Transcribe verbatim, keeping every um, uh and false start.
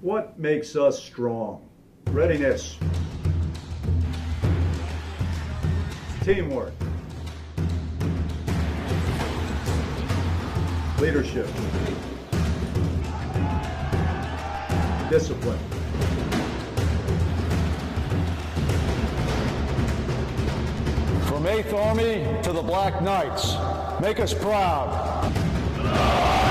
What makes us strong? Readiness. Teamwork. Leadership. Discipline. From eighth Army to the Black Knights, make us proud.